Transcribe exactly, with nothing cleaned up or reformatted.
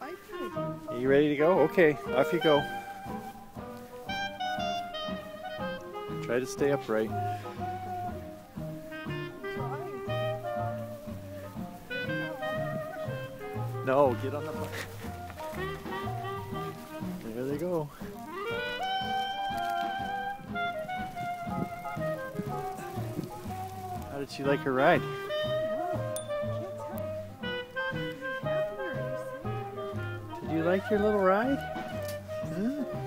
Are you ready to go? Okay, off you go. Try to stay upright. No, get on the bike. There they go. How did she like her ride? Did you like your little ride? Huh?